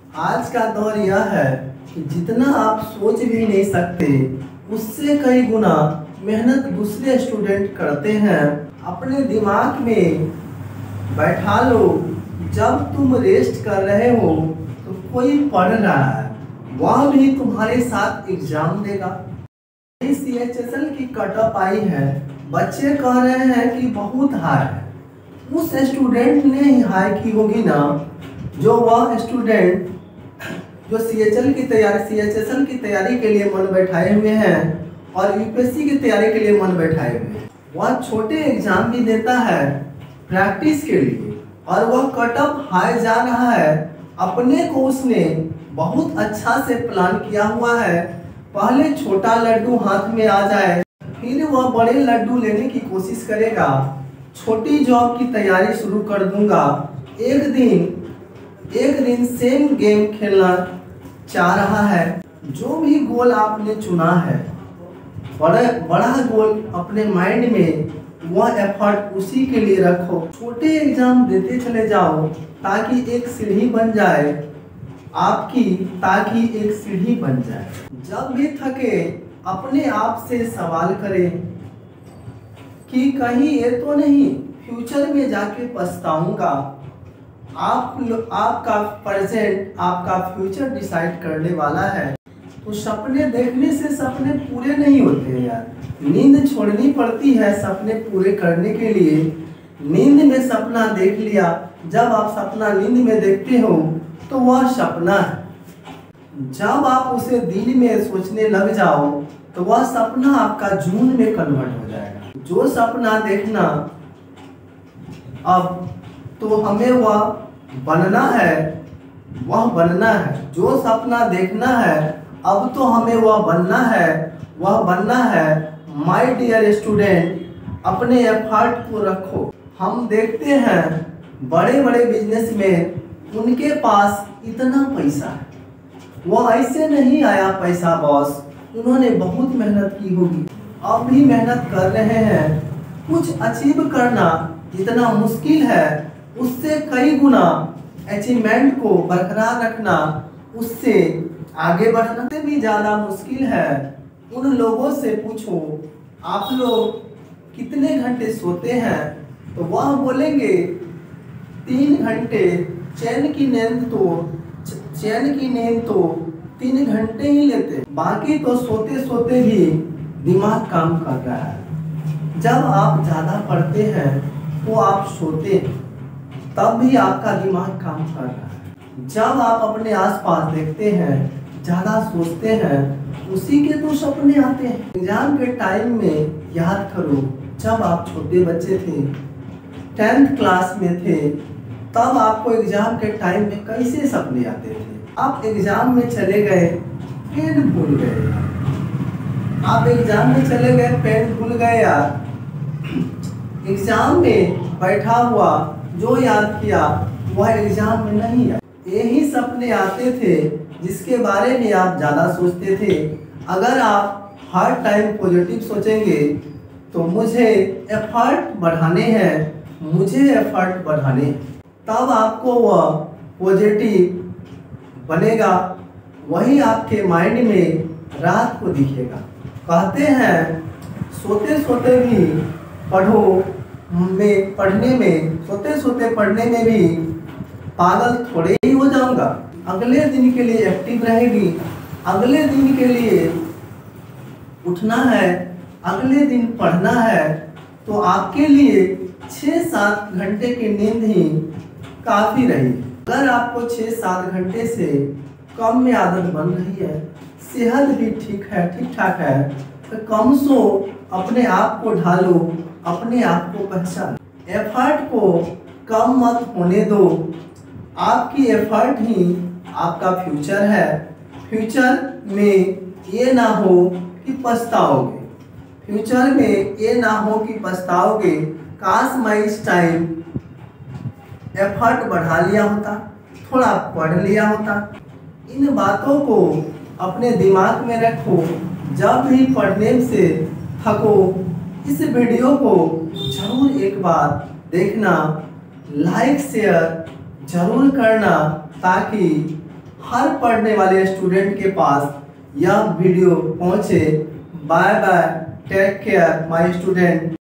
आज का दौर यह है कि जितना आप सोच भी नहीं सकते उससे कई गुना मेहनत दूसरे स्टूडेंट करते हैं। अपने दिमाग में बैठा लो, जब तुम रेस्ट कर रहे हो तो कोई पढ़ रहा है, वह भी तुम्हारे साथ एग्जाम देगा। CHSL की कट ऑफ आई है, बच्चे कह रहे हैं कि बहुत हाई है। उस स्टूडेंट ने ही हाई की होगी ना, जो वह स्टूडेंट जो CHSL की तैयारी के लिए मन बैठाए हुए हैं और UPSC की तैयारी के लिए मन बैठाए हुए हैं। वह छोटे एग्जाम भी देता है प्रैक्टिस के लिए और वह कट ऑफ हाई जा रहा है। अपने को उसने बहुत अच्छा से प्लान किया हुआ है। पहले छोटा लड्डू हाथ में आ जाए, फिर वह बड़े लड्डू लेने की कोशिश करेगा। छोटी जॉब की तैयारी शुरू कर दूंगा। एक दिन सेम गेम खेलना चाह रहा है। जो भी गोल आपने चुना है, बड़ा गोल अपने माइंड में, वह एफर्ट उसी के लिए रखो। छोटे एग्जाम देते चले जाओ ताकि एक सीढ़ी बन जाए जब भी थके अपने आप से सवाल करें कि कहीं ये तो नहीं फ्यूचर में जाके पछताऊंगा। आपका प्रेजेंट आपका फ्यूचर डिसाइड करने वाला है। तो सपने देखने से सपने पूरे नहीं होते हैं यार, नींद छोड़नी पड़ती है सपने पूरे करने के लिए। नींद में सपना देख लिया, जब आप सपना नींद में देखते हो तो वह सपना है। जब आप उसे दिन में सोचने लग जाओ तो वह सपना आपका जून में कन्वर्ट हो जाएगा। जो सपना देखना अब तो हमें वह बनना है, वह बनना है। जो सपना देखना है अब तो हमें वह बनना है। माय डियर स्टूडेंट, अपने एफर्ट को रखो। हम देखते हैं बड़े बड़े बिजनेसमैन, उनके पास इतना पैसा है, वो ऐसे नहीं आया पैसा बॉस, उन्होंने बहुत मेहनत की होगी। अब भी मेहनत कर रहे हैं। कुछ अचीव करना जितना मुश्किल है उससे कई गुना अचीवमेंट को बरकरार रखना, उससे आगे बढ़ना से भी ज़्यादा मुश्किल है। उन लोगों से पूछो आप लोग कितने घंटे सोते हैं, तो वह बोलेंगे 3 घंटे। चैन की नींद तो 3 घंटे ही लेते, बाकी तो सोते सोते भी दिमाग काम कर रहा है। जब आप ज़्यादा पढ़ते हैं तो आप सोते हैं, तब भी आपका दिमाग काम कर रहा है। जब आप अपने आसपास देखते हैं, ज़्यादा सोचते हैं, उसी के तो सपने आते हैं। एग्जाम के टाइम में याद करो, जब आप छोटे बच्चे थे, 10th क्लास में थे, तब आपको एग्जाम के टाइम में कैसे सपने आते थे। आप एग्जाम में चले गए, पेन भूल गए। आप एग्जाम में चले गए, पेन भूल गए यार। एग्जाम में बैठा हुआ जो याद किया वह एग्जाम में नहीं आया। यही सपने आते थे जिसके बारे में आप ज़्यादा सोचते थे। अगर आप हर टाइम पॉजिटिव सोचेंगे तो मुझे एफर्ट बढ़ाने, तब आपको वह पॉजिटिव बनेगा। वही आपके माइंड में रात को दिखेगा। कहते हैं सोते सोते भी पढ़ने में भी पागल थोड़े ही हो जाऊंगा। अगले दिन के लिए एक्टिव रहेगी, अगले दिन के लिए उठना है, अगले दिन पढ़ना है। तो आपके लिए 6-7 घंटे की नींद ही काफ़ी रहेगी। अगर आपको 6-7 घंटे से कम में आदत बन रही है, सेहत भी ठीक ठाक है, तो कम सो, अपने आप को ढालो, अपने आप को पहचानो। एफर्ट को कम मत होने दो। आपकी एफर्ट ही आपका फ्यूचर है। फ्यूचर में ये ना हो कि पछताओगे। काश मैं इस टाइम एफर्ट बढ़ा लिया होता, थोड़ा पढ़ लिया होता। इन बातों को अपने दिमाग में रखो। जब भी पढ़ने से थको, इस वीडियो को जरूर एक बार देखना, लाइक शेयर जरूर करना, ताकि हर पढ़ने वाले स्टूडेंट के पास यह वीडियो पहुंचे। Bye bye, take care my student.